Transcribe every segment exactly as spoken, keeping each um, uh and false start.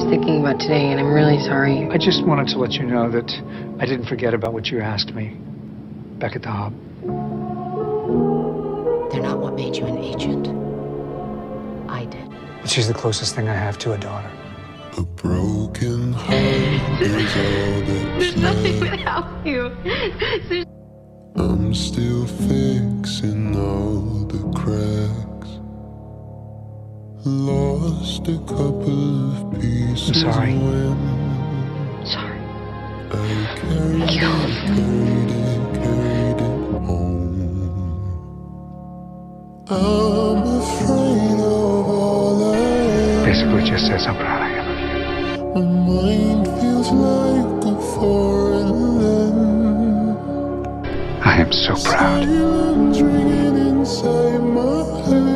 was thinking about today, and I'm really sorry. I just wanted to let you know that I didn't forget about what you asked me back at the hub. They're not what made you an agent. I did. But she's the closest thing I have to a daughter. A broken heart is all that's There's nothing without you. There's... I'm still fixing all the cracks. Lost a couple of pieces. I'm sorry. When Sorry. I carried it, carried it, carried it home. I'm afraid of all I am. Basically just says how proud I am of you. My mind feels like a foreign land. I am so proud. Silence ringing inside my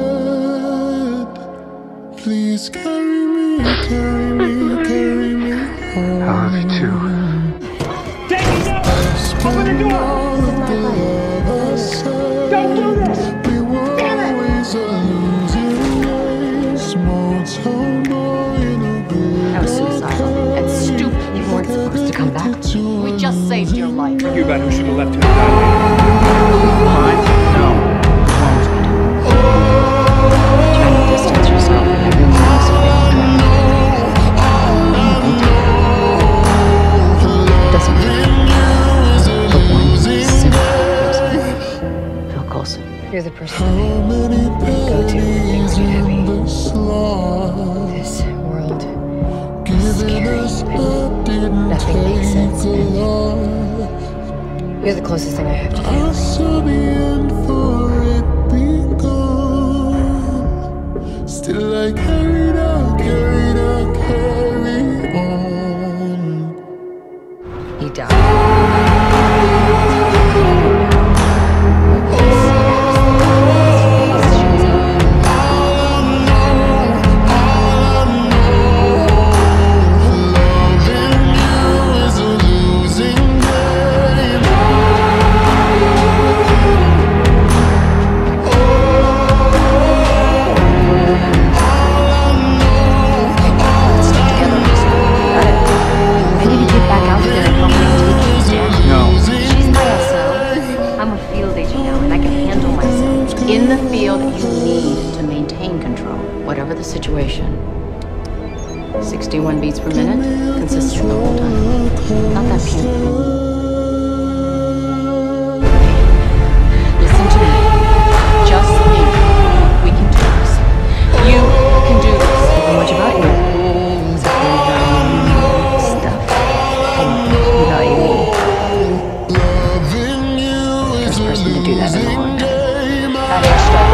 head. Please carry me, carry me, carry me home. I love you too. Open the door! Don't do this! We were always a losing game. Small town boy in a big That was suicidal and stupid. You weren't supposed to come back. We just saved your life. You about who should have left him Fine? No. Trying to distance yourself from everyone else who It doesn't matter. The one simple person. Phil Coulson. You're the person that I go to when things get heavy. This world is scary, and nothing makes sense. And you're the closest thing I have to I family. saw the end for it be gone. Still I carried on, carried on, carried on. He died. Loving you is a losing game. I need to get back out there and help them take these down. No. She's my S O. I'm a field agent now, and I can handle myself. In the field, you need to maintain control, whatever the situation. sixty-one beats per minute, consistent the whole time. Not that puny. Listen to me. Just me. We can do this. You can do this. I don't know much about you. Except for your stuff. And value me. Loving you is First a person to do that in a long time. losing game. That hashtag